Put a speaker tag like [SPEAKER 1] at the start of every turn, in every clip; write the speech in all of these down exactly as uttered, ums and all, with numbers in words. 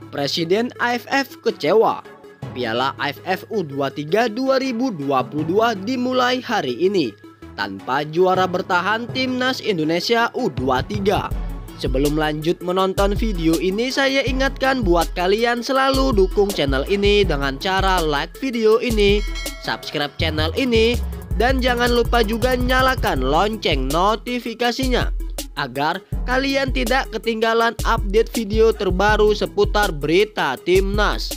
[SPEAKER 1] Presiden A F F kecewa. Piala A F F U dua puluh tiga dua ribu dua puluh dua dimulai hari ini tanpa juara bertahan Timnas Indonesia U dua puluh tiga. Sebelum lanjut menonton video ini, saya ingatkan buat kalian selalu dukung channel ini dengan cara like video ini, subscribe channel ini, dan jangan lupa juga nyalakan lonceng notifikasinya agar kalian tidak ketinggalan update video terbaru seputar berita Timnas.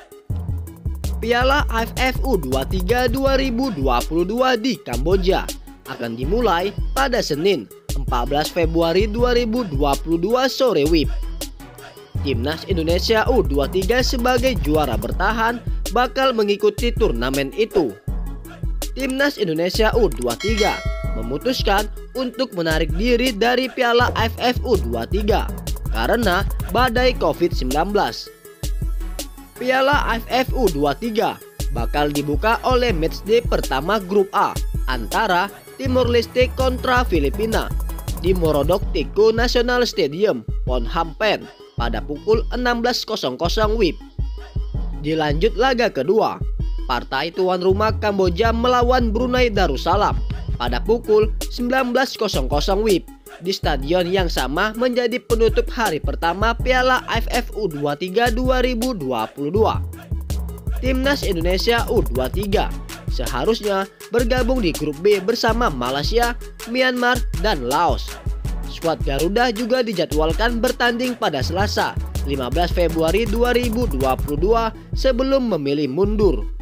[SPEAKER 1] Piala A F F U dua puluh tiga dua ribu dua puluh dua di Kamboja akan dimulai pada Senin empat belas Februari dua ribu dua puluh dua sore W I B. Timnas Indonesia U dua puluh tiga sebagai juara bertahan bakal mengikuti turnamen itu. Timnas Indonesia U dua puluh tiga memutuskan untuk menarik diri dari Piala A F F U dua puluh tiga karena badai COVID sembilan belas. Piala A F F U dua puluh tiga bakal dibuka oleh matchday pertama grup A antara Timor Leste kontra Filipina di Morodok Teku National Stadium, Phnom Penh pada pukul enam belas W I B. Dilanjut laga kedua, partai tuan rumah Kamboja melawan Brunei Darussalam pada pukul sembilan belas W I B di stadion yang sama menjadi penutup hari pertama Piala A F F U dua puluh tiga dua ribu dua puluh dua. Timnas Indonesia U dua puluh tiga seharusnya bergabung di grup B bersama Malaysia, Myanmar, dan Laos. Skuad Garuda juga dijadwalkan bertanding pada Selasa lima belas Februari dua ribu dua puluh dua sebelum memilih mundur.